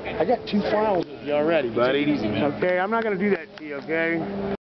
I got 2 files of you already. Buddy, easy, man. Okay, I'm not going to do that to you, okay?